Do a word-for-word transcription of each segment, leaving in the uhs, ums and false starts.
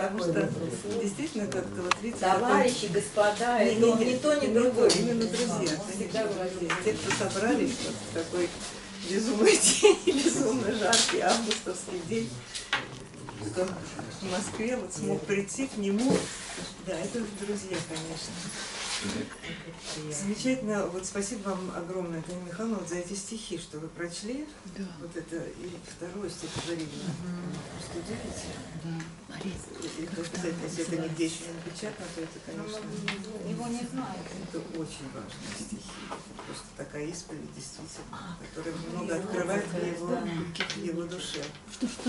потому что действительно как-то вот видите... Товарищи, господа, не, это не, не, не то, ни другое. Именно друзья. Всегда говорили, те, кто собрались вот в такой безумный день, безумно жаркий августовский день, что в Москве вот смог прийти к нему. Да, это друзья, конечно. Замечательно. Вот спасибо вам огромное, Таня Михайловна, вот за эти стихи, что вы прочли. Да. Вот это и второе стихотворение. Просто удивите. Да. Это сказать, если это нигде еще не напечатано, то это, конечно, его не знаю. Это очень важные стихи. Просто такая исповедь, действительно, которая много открывает в его, в его душе. Что, что?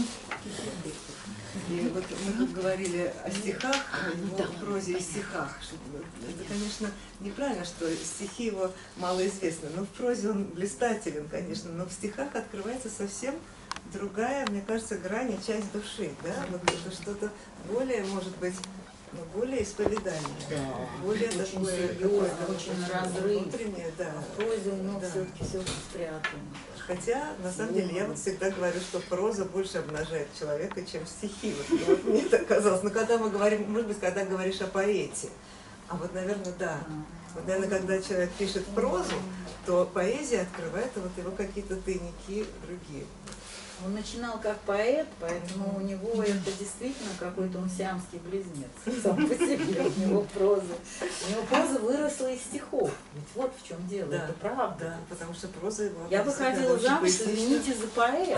И вот мы тут говорили о стихах, о его прозе и стихах. Это, конечно, неправильно, что стихи его малоизвестны, но в прозе он блистателен, конечно, но в стихах открывается совсем другая, мне кажется, грань и часть души, да? Вот это что-то более, может быть, ну, более исповедальное, да, более очень такое, серьезно, очень на разрыв. Внутреннее, да. В прозе у него да. все-таки все спрятано. Хотя, на самом деле, я вот всегда говорю, что проза больше обнажает человека, чем стихи. Вот, вот мне так казалось. Но когда мы говорим, может быть, когда говоришь о поэте, а вот, наверное, да. Вот, наверное, когда человек пишет прозу, то поэзия открывает вот его какие-то тайники другие. Он начинал как поэт, поэтому у него это действительно какой-то он сиамский близнец. Сам по себе у него проза. У него проза выросла из стихов. Ведь вот в чем дело, да, это правда. Да, потому что проза его... Я выходила замуж, извините, за поэта.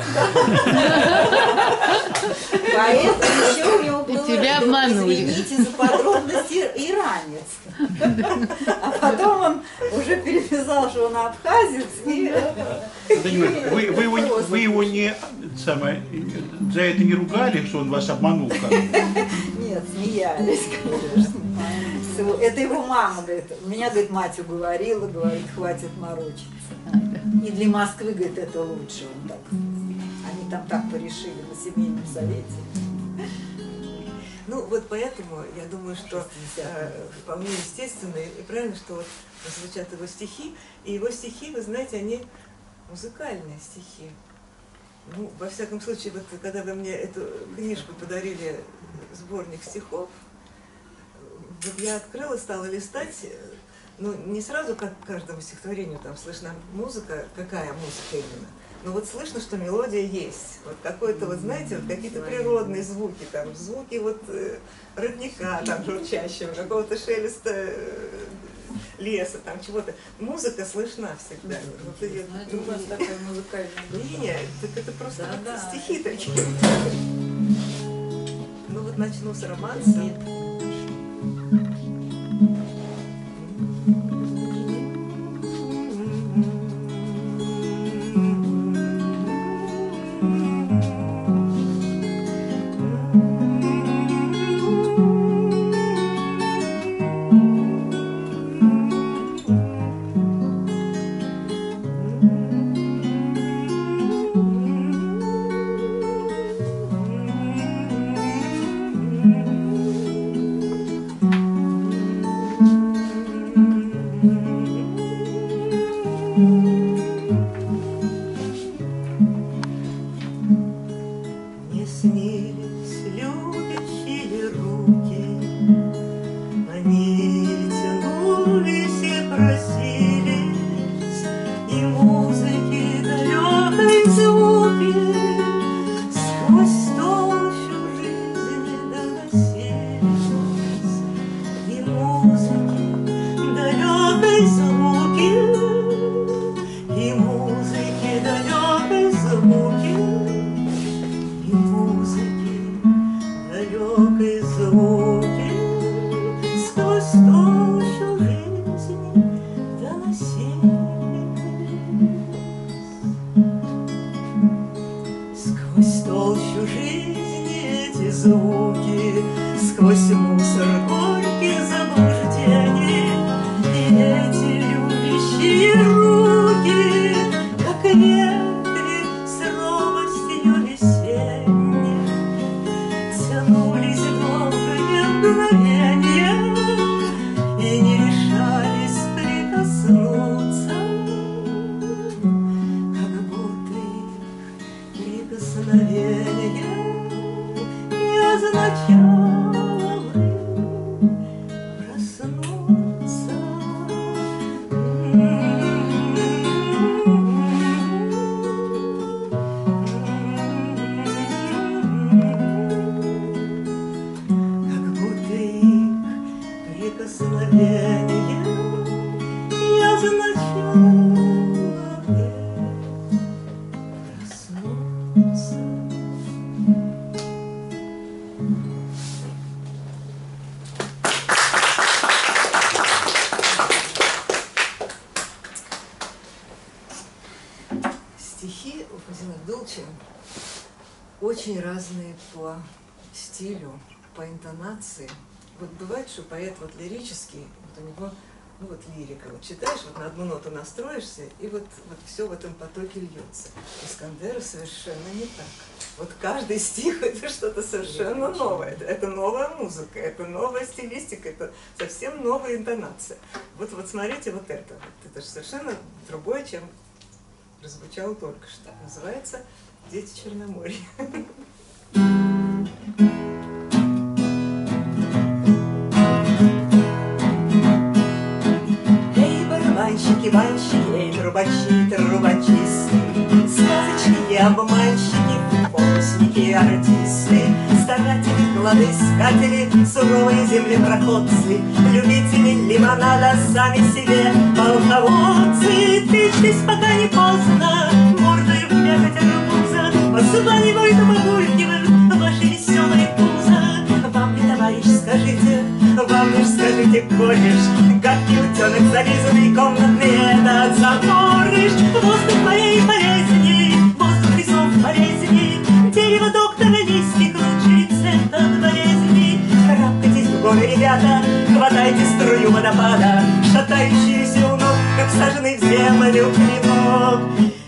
Поэт, еще у него было... Тебя обманули. Извините за подробности, иранец. А потом он уже переписал, что он абхазец. И... Вы, вы, его, вы его не самое, за это не ругали, что он вас обманул? Нет, смеялись, конечно. Это его мама говорит. Меня, говорит, мать уговорила, говорит, хватит морочиться. И для Москвы, говорит, это лучше. Он так. Они там так порешили на семейном совете. Ну вот поэтому я думаю, что э, вполне естественно и правильно, что вот звучат его стихи. И его стихи, вы знаете, они музыкальные стихи. Ну, во всяком случае, вот когда вы мне эту книжку подарили, сборник стихов, вот я открыла, стала листать, ну, не сразу, как к каждому стихотворению там слышна музыка, какая музыка именно, но вот слышно, что мелодия есть. Вот какой-то, вот знаете, вот какие-то природные звуки, там, звуки вот э, родника, там, журчащего, какого-то шелеста э, леса, там, чего-то. Музыка слышна всегда. Вот ее, ну, это у вас такая музыкальная линия, так это просто да, вот да, стихи такие. Ну вот начну с романса. Означает очень разные по стилю, по интонации. Вот бывает, что поэт вот лирический, вот у него, ну вот лирика, вот читаешь, вот на одну ноту настроишься, и вот, вот все в этом потоке льется. Искандера совершенно не так. Вот каждый стих — это что-то совершенно новое. Это, это новая музыка, это новая стилистика, это совсем новая интонация. Вот, вот смотрите, вот это. Вот это же совершенно другое, чем прозвучало только что. Называется «Дети Черноморья». Эй, барабанщики, банщики, эй, трубачи, трубачисты, сказочники, обманщики, фокусники, артисты, старатели, кладоискатели, суровые землепроходцы, любители лимонада, сами себе полководцы. Тычьтесь, пока не поздно, мордой в мякоть арбуза, позванивают, побулькивают ваши веселые пузо. Вам ли, товарищ, скажите, вам лишь скажите, кореш, гадкий утенок, зализанный комнатный этот заморыш. Воздух моей болезней, воздух лесов болезней, дерево доктора листик, лучший рецепт от болезней. Карабкайтесь в горы, ребята, хватайте струю водопада, шатающиеся у ног, как всаженный в землю клинок.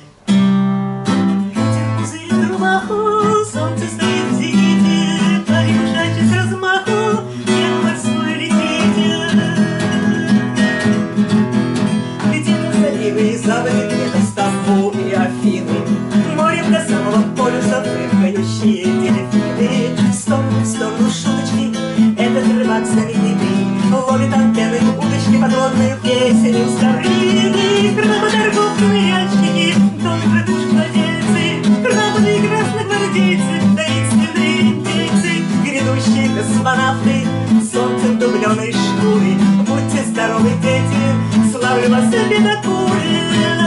Ветер пузырит рубаху, солнце стоит в зените, парень ушачий с размаху, нет морской летите. Где-то заливы и заводы, где-то Стамбул и Афины, морем до самого полюса прыгающие дельфины. В сторону, в сторону шуточки, этот рыбак знаменитый ловит антенны, удочки, подводную песенью старины. Кработорговцы, ныряльщики, тонкие душ-владельцы, крабовые красногвардейцы, таинственные индейцы, грядущие космонавты, солнцем дубленой шкуры. Будьте здоровы, дети, славлю вас, бедокуры.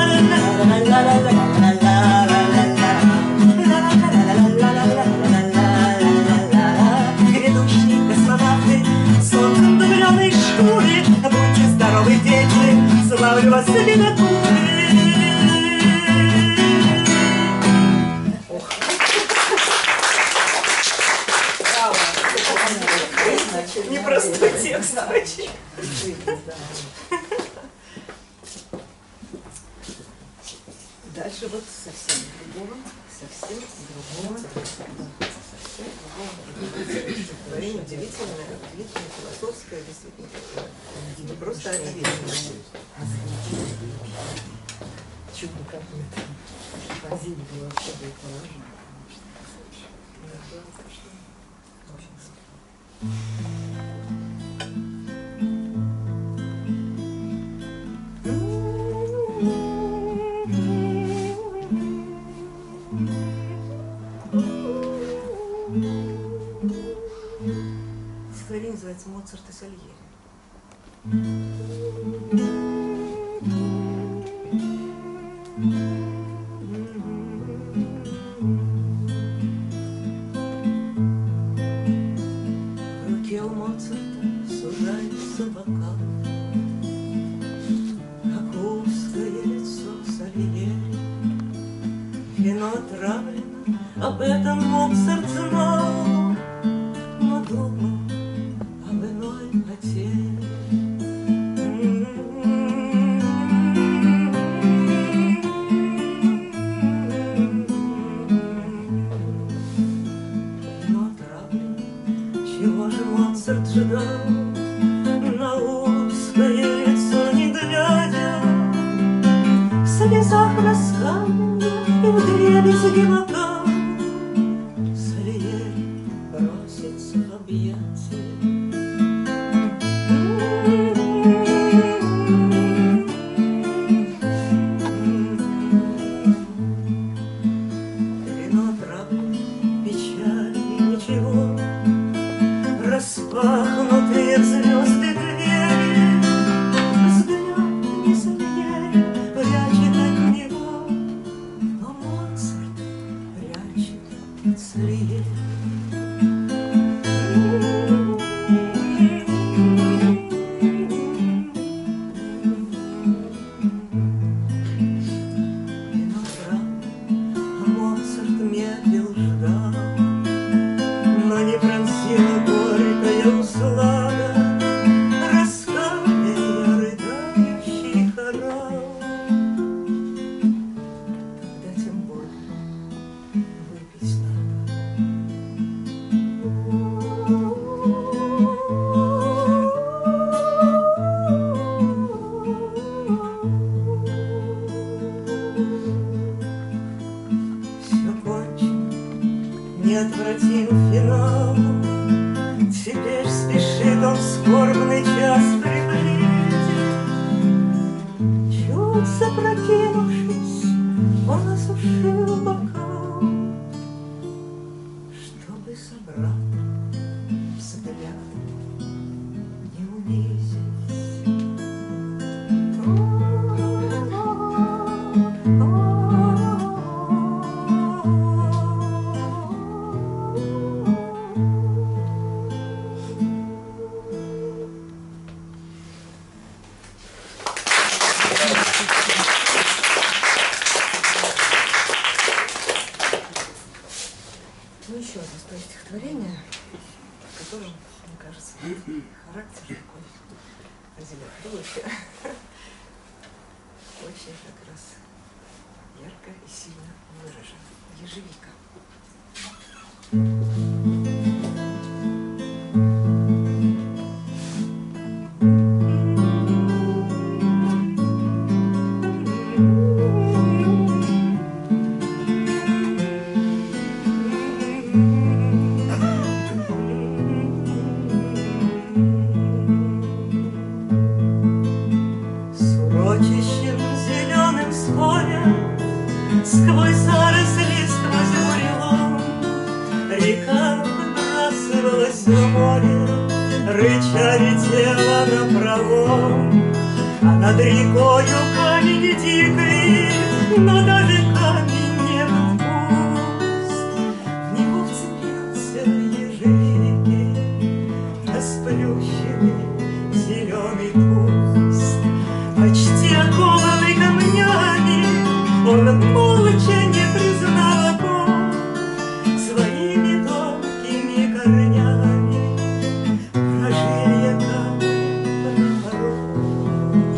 Грядущие космонавты, солнцем дубленой шкуры. Будьте здоровы, дети, славлю вас, бедокуры. Непростой текст очень. Дальше вот совсем другого, совсем другого, совсем другого. Стихотворение удивительное, удивительное, философское, действительно такое. Не просто удивительное. Чудо какое-то. Базилик было вообще будет положено. Стихотворение называется «Моцарт и Сальери». В руке у Моцарта сужается бокал, как узкое лицо Сальери. Вино отравлено, об этом Моцарт знал, но думал об иной потере. Вино отравлено, чего же Моцарт ждал, на узкое лицо не глядя, в слезах раскаяния и в дребезги бокал. Сальери бросится в объятия. Вино отравлено, печаль и ничего, распахнутые в звезды двери. Взгляд не Сальери прячет от него, но Моцарт прячет от Сальери. Вино отравлено, а Моцарт медлил, ждал. котором, мне кажется, характер такой разделяющий. Очень как раз ярко и сильно выражен. Ежевика. Сквозь заросли, сквозь бурелом река выбрасывалась в море, рыча летела напролом. А над рекою камень дикий, но даже камень не был пуст. В него вцепился ежевики расплющенный зеленый куст. Почти окованный камнями, он молча не признал окон своими тонкими корнями, прожили камни порог.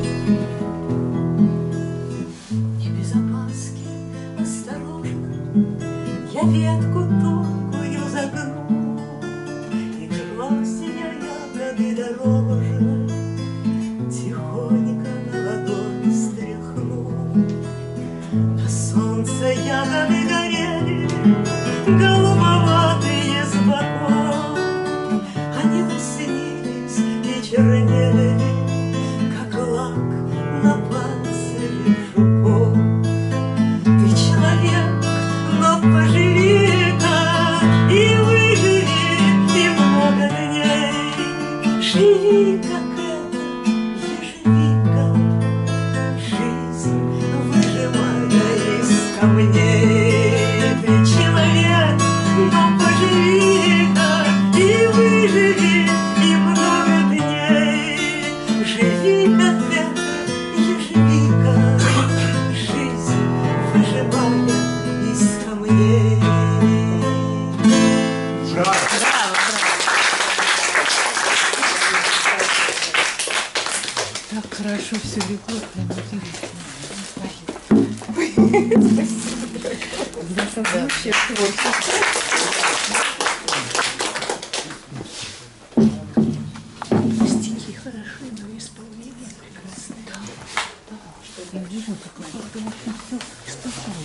Не без опаски, осторожно, я ветку тонкую загнул, и гроздья ягоды дорожно тихонько на ладонь стряхнул. На солнце ягоды горели, голубоватые с боков. Они лоснились и чернели, как лак на панцире жуков. Ты человек, но поживи-ка и выживи, и много дней. Живи, как эта ежевика, жизнь выжимая из камней. Ты человек, но поживи-ка и выживи, и много дней. Живи, как эта ежевика, жизнь выжимая из камней. Браво! Так хорошо все легло, прям удивительно. Вообще творчество. Стихи хороши, но исполнение прекрасное. Да, да. Я вижу, как это очень все, что